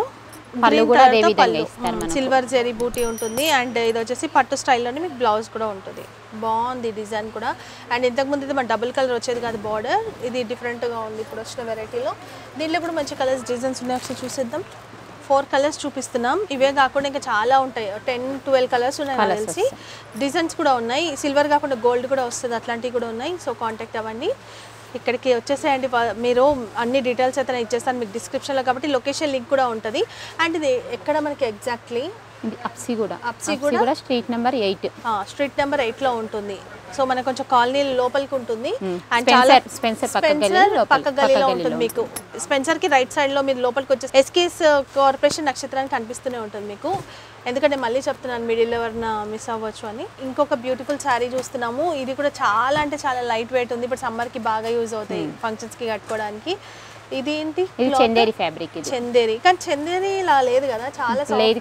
సిల్వర్ జెరీ బూటీ ఉంటుంది. అండ్ ఇది వచ్చేసి పట్టు స్టైల్లోనే మీకు బ్లౌజ్ కూడా ఉంటుంది. బాగుంది డిజైన్ కూడా. అండ్ ఇంతకుముందు అయితే మన డబుల్ కలర్ వచ్చేది కాదు బార్డర్, ఇది డిఫరెంట్గా ఉంది ఇప్పుడు వచ్చిన వెరైటీలో. దీంట్లో కూడా మంచి కలర్స్ డిజైన్స్ ఉన్నాయి, ఒకసారి చూసేద్దాం. 4 కలర్స్ చూపిస్తున్నాం. ఇవే కాకుండా ఇంకా చాలా ఉంటాయి, 10-12 కలర్స్ ఉన్నాయి కలిసి. డిజైన్స్ కూడా ఉన్నాయి, సిల్వర్ కాకుండా గోల్డ్ కూడా వస్తుంది, అట్లాంటివి కూడా ఉన్నాయి. సో కాంటాక్ట్ అవ్వండి, ఇక్కడికి వచ్చేసేయండి. మీరు అన్ని డీటెయిల్స్ అయితే నేను ఇచ్చేస్తాను మీకు డిస్క్రిప్షన్లో, కాబట్టి లొకేషన్ లింక్ కూడా ఉంటుంది. అండ్ ఇది ఎక్కడ మనకి ఎగ్జాక్ట్లీ అప్సి కూడా స్ట్రీట్ నెంబర్ 8, స్ట్రీట్ నెంబర్ 8లో ఉంటుంది. సో మనకు కొంచెం కాలనీ లోపలికి ఉంటుంది. అండ్ చాలా స్పెన్సర్ పక్క గలీలో ఉంటుంది మీకు. స్పెన్సర్ కి రైట్ సైడ్ లో మీరు లోపలికి వచ్చేసి ఎస్కేఎస్ కార్పొరేషన్ నక్షత్రానికి కనిపిస్తూనే ఉంటుంది మీకు. ఎందుకంటే మళ్ళీ చెప్తున్నాను, మిడిల్ ఎవరిన మిస్ అవ్వచ్చు అని. ఇంకొక బ్యూటిఫుల్ శారీ చూస్తున్నాము, ఇది కూడా చాలా అంటే చాలా లైట్ వెయిట్ ఉంది. ఇప్పుడు సమ్మర్ కి బాగా యూజ్ అవుతాయి ఫంక్షన్స్ కి కట్టుకోవడానికి. ఇది ఏంటి, చందేరి ఫ్యాబ్రిక్. చందేరి, కానీ చందేరి ఇలా లేదు కదా, చాలా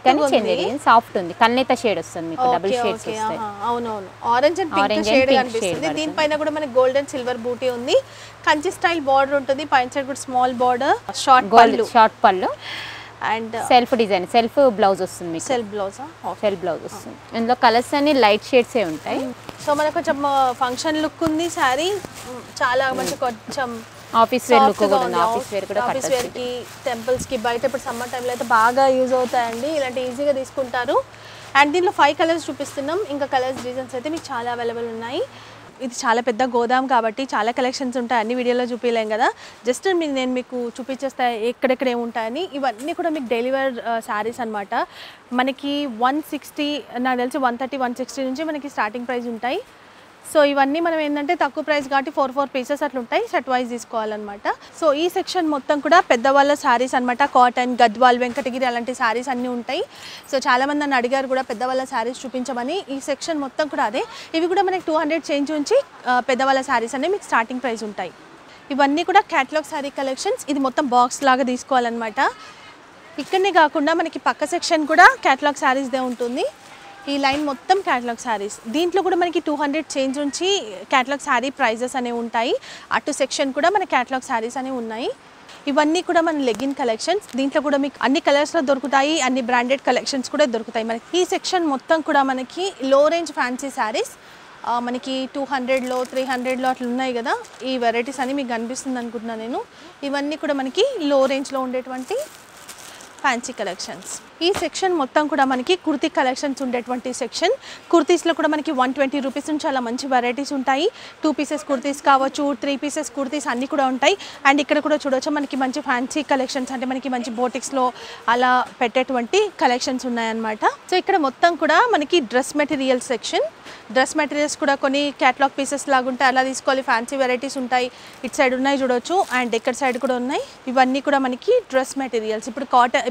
సాఫ్ట్ ఉంది, కల్నేత షేడ్ వస్తుంది మీకు, డబుల్ షేడ్స్ వస్తాయి. అవునవును, ఆరెంజ్ అండ్ పింక్ షేడ్ కనిపిస్తుంది. దీనిపైన కూడా మనకి గోల్డ్ అండ్ సిల్వర్ బూటీ ఉంది, కంచి స్టైల్ బార్డర్ ఉంటుంది, పైన సైడ్ కూడా స్మాల్ బార్డర్, షార్ట్ పళ్ళు and self design, self blouse వస్తుంది. సెల్ఫ్ బ్లౌజ్ వస్తుంది. ఇందులో కలర్స్ అన్ని లైట్ షేడ్స్ ఉంటాయి. సో మనకు కొంచెం ఫంక్షన్ లుక్ ఉంది శారీ, చాలా మంచి కొంచెం ఆఫీస్ వేర్ లుక్ కూడా ఉంది. ఆఫీస్ వేర్ కి, టెంపుల్స్ కి, బయట ఇప్పుడు సమ్మర్ టైంలో అయితే బాగా యూజ్ అవుతాయండి, ఇలాంటి ఈజీగా తీసుకుంటారు. అండ్ దీంట్లో 5 కలర్స్ చూపిస్తున్నాం, ఇంకా కలర్స్ డిజైన్స్ అయితే మీకు చాలా అవైలబుల్ ఉన్నాయి. ఇది చాలా పెద్ద గోదాం కాబట్టి చాలా కలెక్షన్స్ ఉంటాయి, అన్ని వీడియోలో చూపించలేం కదా. జస్ట్ నేను మీకు చూపించేస్తా ఎక్కడెక్కడ ఏముంటాయని. ఇవన్నీ కూడా మీకు డైలీ వేర్ శారీస్ అనమాట. మనకి 160, నాకు తెలిసి 130-160 నుంచి మనకి స్టార్టింగ్ ప్రైస్ ఉంటాయి. సో ఇవన్నీ మనం ఏంటంటే తక్కువ ప్రైస్ కాబట్టి 4 పీసెస్ అట్లా ఉంటాయి, సెట్ వైజ్ తీసుకోవాలన్నమాట. సో ఈ సెక్షన్ మొత్తం కూడా పెద్దవాళ్ళ శారీస్ అనమాట, కాటన్, గద్వాల్, వెంకటగిరి అలాంటి శారీస్ అన్నీ ఉంటాయి. సో చాలామంది నన్ను అడిగారు కూడా పెద్దవాళ్ళ శారీస్ చూపించమని. ఈ సెక్షన్ మొత్తం కూడా అదే. ఇవి కూడా మనకి 200 చేంజ్ నుంచి పెద్దవాళ్ళ శారీస్ అనేవి మీకు స్టార్టింగ్ ప్రైస్ ఉంటాయి. ఇవన్నీ కూడా క్యాటలాగ్ శారీ కలెక్షన్స్. ఇది మొత్తం బాక్స్ లాగా తీసుకోవాలన్నమాట. ఇక్కడనే కాకుండా మనకి పక్క సెక్షన్ కూడా క్యాటలాగ్ శారీస్దే ఉంటుంది. ఈ లైన్ మొత్తం క్యాటలాగ్ శారీస్. దీంట్లో కూడా మనకి 200 చేంజ్ నుంచి క్యాటలాగ్ శారీ ప్రైజెస్ అనేవి ఉంటాయి. అటు సెక్షన్ కూడా మన క్యాటలాగ్ శారీస్ అనేవి ఉన్నాయి. ఇవన్నీ కూడా మన లెగ్గిన్ కలెక్షన్స్. దీంట్లో కూడా మీకు అన్ని కలర్స్లో దొరుకుతాయి, అన్ని బ్రాండెడ్ కలెక్షన్స్ కూడా దొరుకుతాయి మనకి. ఈ సెక్షన్ మొత్తం కూడా మనకి లో రేంజ్ ఫ్యాన్సీ శారీస్, మనకి 200లో 300లో అట్లా ఉన్నాయి కదా. ఈ వెరైటీస్ అని మీకు కనిపిస్తుంది అనుకుంటున్నాను నేను. ఇవన్నీ కూడా మనకి లో రేంజ్లో ఉండేటువంటి ఫ్యాన్సీ కలెక్షన్స్. ఈ సెక్షన్ మొత్తం కూడా మనకి కుర్తీ కలెక్షన్స్ ఉండేటువంటి సెక్షన్. కుర్తీస్లో కూడా మనకి 120 రూపీస్ నుంచి చాలా మంచి వెరైటీస్ ఉంటాయి. 2 పీసెస్ కుర్తీస్ కావచ్చు, 3 పీసెస్ కుర్తీస్ అన్నీ కూడా ఉంటాయి. అండ్ ఇక్కడ కూడా చూడవచ్చు మనకి మంచి ఫ్యాన్సీ కలెక్షన్స్, అంటే మనకి మంచి బోటిక్స్లో అలా పెట్టేటువంటి కలెక్షన్స్ ఉన్నాయన్నమాట. సో ఇక్కడ మొత్తం కూడా మనకి dress material section. Dress materials కూడా కొన్ని క్యాటలాగ్ పీసెస్ లాగా ఉంటాయి, అలా తీసుకోవాలి. ఫ్యాన్సీ వెరైటీస్ ఉంటాయి, ఇటు సైడ్ ఉన్నాయి చూడవచ్చు, అండ్ ఇక్కడ సైడ్ కూడా ఉన్నాయి. ఇవన్నీ కూడా మనకి డ్రెస్ మెటీరియల్స్. ఇప్పుడు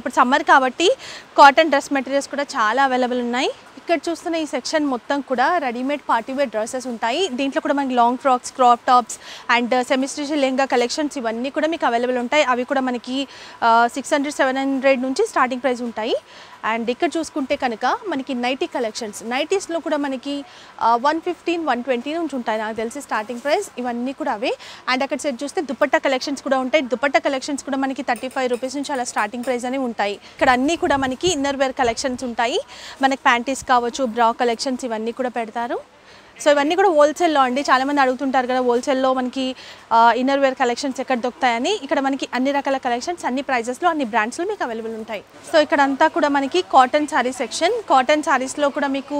ఇప్పుడు సమ్మర్ కాబట్టి కాటన్ డ్రెస్ మెటీరియల్స్ కూడా చాలా అవైలబుల్ ఉన్నాయి. ఇక్కడ చూస్తున్న ఈ సెక్షన్ మొత్తం కూడా రెడీమేడ్ పార్టీవేర్ డ్రెస్సెస్ ఉంటాయి. దీంట్లో కూడా మనకి long frocks, crop tops and semi stitch lehenga collections ఇవన్నీ కూడా మీకు అవైలబుల్ ఉంటాయి. అవి కూడా మనకి 600-700 నుంచి స్టార్టింగ్ ప్రైస్ ఉంటాయి. అండ్ ఇక్కడ చూసుకుంటే కనుక మనకి నైటీ కలెక్షన్స్, నైటీస్లో కూడా మనకి 115-120 నుంచి ఉంటాయి నాకు తెలిసి స్టార్టింగ్ ప్రైస్. ఇవన్నీ కూడా అవే. అండ్ అక్కడ సెట్ చూస్తే దుపట్టా కలెక్షన్స్ కూడా ఉంటాయి. దుపట్టా కలెక్షన్స్ కూడా మనకి 35 రూపీస్ నుంచి అలా స్టార్టింగ్ ప్రైస్ అనేవి ఉంటాయి. ఇక్కడ అన్నీ కూడా మనకి ఇన్నర్ వేర్ కలెక్షన్స్ ఉంటాయి. మనకి ప్యాంటీస్ కావచ్చు, బ్రా కలెక్షన్స్ ఇవన్నీ కూడా పెడతారు. సో ఇవన్నీ కూడా హోల్సేల్లో అండి. చాలామంది అడుగుతుంటారు కదా హోల్సేల్లో మనకి ఇన్నర్ వేర్ కలెక్షన్స్ ఎక్కడ దొరుకుతాయని. ఇక్కడ మనకి అన్ని రకాల కలెక్షన్స్ అన్ని ప్రైజెస్లో అన్ని బ్రాండ్స్లో మీకు అవైలబుల్ ఉంటాయి. సో ఇక్కడ అంతా కూడా మనకి కాటన్ శారీ సెక్షన్. కాటన్ శారీస్లో కూడా మీకు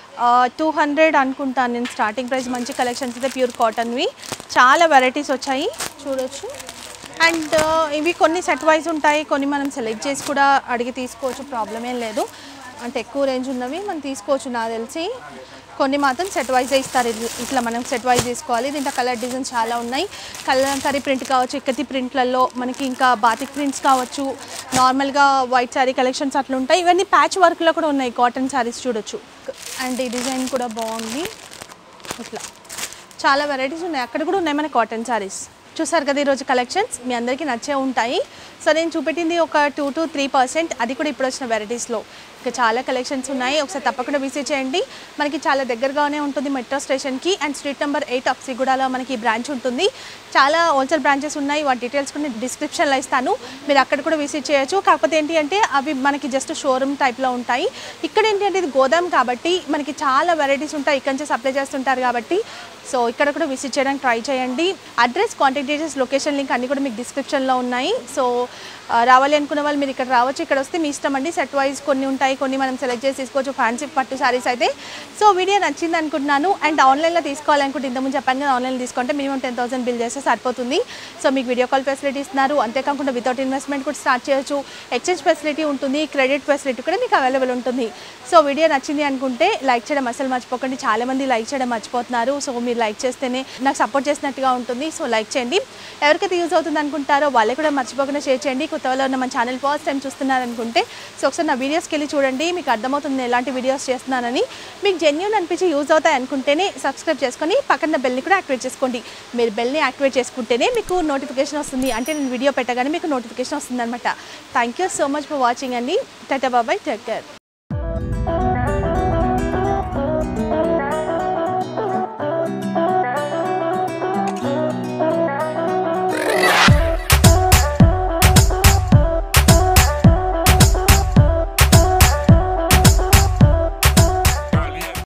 200 అనుకుంటాను నేను స్టార్టింగ్ ప్రైస్. మంచి కలెక్షన్స్ అయితే ప్యూర్ కాటన్వి చాలా వెరైటీస్ వచ్చాయి చూడొచ్చు. అండ్ ఇవి కొన్ని సెట్ వైజ్ ఉంటాయి, కొన్ని మనం సెలెక్ట్ చేసి కూడా అడిగి తీసుకోవచ్చు, ప్రాబ్లం ఏం లేదు. అంటే ఎక్కువ రేంజ్ ఉన్నవి మనం తీసుకోవచ్చు నాకు తెలిసి. కొన్ని మాత్రం సెట్ వైజే ఇస్తారు. ఇట్లా మనం సెట్ వైజ్ తీసుకోవాలి. దీంట్లో కలర్ డిజైన్స్ చాలా ఉన్నాయి. కలంకారీ ప్రింట్ కావచ్చు, ఇక్కతి ప్రింట్లలో మనకి ఇంకా బాతిక్ ప్రింట్స్ కావచ్చు, నార్మల్గా వైట్ శారీ కలెక్షన్స్ అట్లా ఉంటాయి. ఇవన్నీ ప్యాచ్ వర్క్లో కూడా ఉన్నాయి కాటన్ శారీస్ చూడొచ్చు. అండ్ ఈ డిజైన్ కూడా బాగుంది. ఇట్లా చాలా వెరైటీస్ ఉన్నాయి. అక్కడ కూడా ఉన్నాయి మన కాటన్ శారీస్. చూసారు కదా ఈరోజు కలెక్షన్స్ మీ అందరికీ నచ్చే ఉంటాయి. సో నేను చూపెట్టింది ఒక 2-3%, అది కూడా ఇప్పుడు వచ్చిన వెరైటీస్లో. ఇంకా చాలా కలెక్షన్స్ ఉన్నాయి, ఒకసారి తప్పకుండా విజిట్ చేయండి. మనకి చాలా దగ్గరగానే ఉంటుంది మెట్రో స్టేషన్కి. అండ్ స్ట్రీట్ నెంబర్ 8 అప్సిగూడలో మనకి బ్రాంచ్ ఉంటుంది. చాలా హోల్సేల్ బ్రాంచెస్ ఉన్నాయి, వాటి డీటెయిల్స్ కూడా నేను డిస్క్రిప్షన్లో ఇస్తాను, మీరు అక్కడ కూడా విజిట్ చేయొచ్చు. కాకపోతే ఏంటి అంటే అవి మనకి జస్ట్ షోరూమ్ టైప్లో ఉంటాయి. ఇక్కడ ఏంటి అంటే ఇది గోదాం కాబట్టి మనకి చాలా వెరైటీస్ ఉంటాయి, ఇక్కడ నుంచి సప్లై చేస్తుంటారు కాబట్టి. సో ఇక్కడ కూడా విజిట్ చేయడానికి ట్రై చేయండి. Address, contact details, location link అన్నీ కూడా మీకు డిస్క్రిప్షన్లో ఉన్నాయి. సో రావాలి అనుకున్న వాళ్ళు మీరు ఇక్కడ రావచ్చు. ఇక్కడ వస్తే మీ ఇష్టం అండి. సెట్ వైజ్ కొన్ని ఉంటాయి, కొన్ని మనం సెలెక్ట్ చేసి తీసుకోవచ్చు ఫ్యాన్సీ పట్టు శారీస్ అయితే. సో వీడియో నచ్చింది అనుకుంటున్నాను. అండ్ ఆన్లైన్లో తీసుకోవాలనుకుంటే ఇంతకుముందు చెప్పాను కదా, ఆన్లైన్లో తీసుకుంటే మినిమం 10,000 బిల్ చేస్తే సరిపోతుంది. సో మీకు వీడియో కాల్ ఫెసిలిటీ ఇస్తున్నారు. అంతేకాకుండా వితౌట్ ఇన్వెస్ట్మెంట్ కూడా స్టార్ట్ చేయొచ్చు. ఎక్స్చేంజ్ ఫెసిలిటీ ఉంటుంది, క్రెడిట్ ఫెసిలిటీ కూడా మీకు అవైలబుల్ ఉంటుంది. సో వీడియో నచ్చింది అనుకుంటే లైక్ చేయడం అసలు మర్చిపోకండి. చాలామంది లైక్ చేయడం మర్చిపోతున్నారు. సో మీరు లైక్ చేస్తేనే నాకు సపోర్ట్ చేసినట్టుగా ఉంటుంది. సో లైక్ చేయండి. ఎవరికైతే యూజ్ అవుతుంది అనుకుంటారో వాళ్ళే కూడా మర్చిపోకుండా షేర్ చేయండి. కొత్త వాళ్ళు ఉన్న మన ఛానల్ ఫస్ట్ టైం చూస్తున్నారనుకుంటే సో ఒకసారి నా వీడియోస్కి వెళ్ళి చూడండి, మీకు అర్థమవుతుంది ఎలాంటి వీడియోస్ చేస్తున్నానని. మీకు జెన్యూన్ అనిపించి యూజ్ అవుతాయి అనుకుంటేనే సబ్స్క్రైబ్ చేసుకొని పక్కన బెల్ని కూడా యాక్టివేట్ చేసుకోండి. మీరు బెల్ని యాక్టివేట్ చేసుకుంటేనే మీకు నోటిఫికేషన్ వస్తుంది, అంటే నేను వీడియో పెట్టగానే మీకు నోటిఫికేషన్ వస్తుంది అనమాట. Thank you so much for watching అండి. Tata bye, take care.